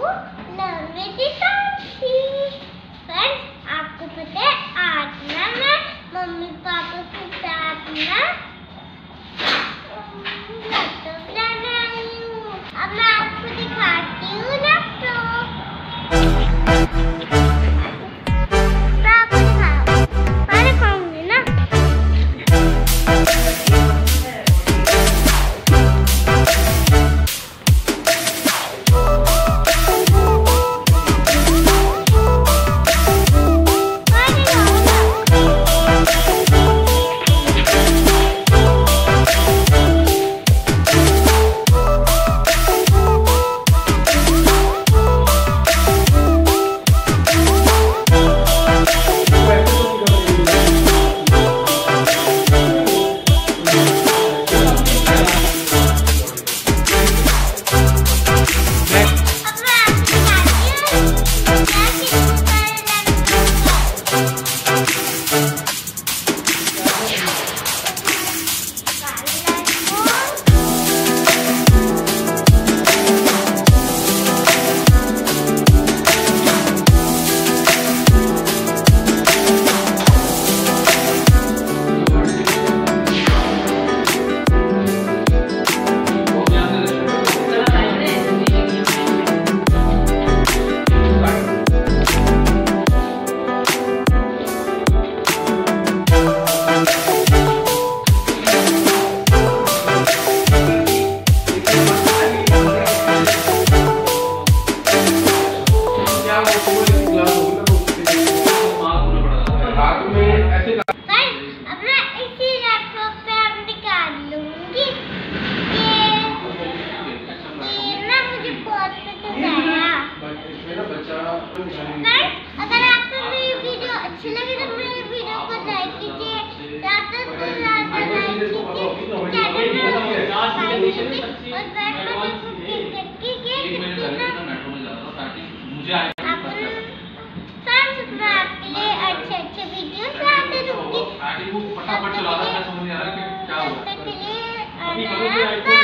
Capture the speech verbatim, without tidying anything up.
Nonveg साक्षी। Friends, आपको पता है आज ना मैं मम्मी पापा के साथ ना लैपटॉप लाने आई हूँ। अब मैं आपको दिखाती हूँ लैपटॉप। अगर आपको मेरी वीडियो अच्छी लगे तो मेरी वीडियो को लाइक कीजिए, ज़्यादा से ज़्यादा लाइक कीजिए, चैनल को सब्सक्राइब कीजिए और बेल बटन को क्लिक कीजिए। फ्रेंड्स, मैं आपके लिए अच्छे अच्छे वीडियो लाते रहूँगी। तब तक के लिए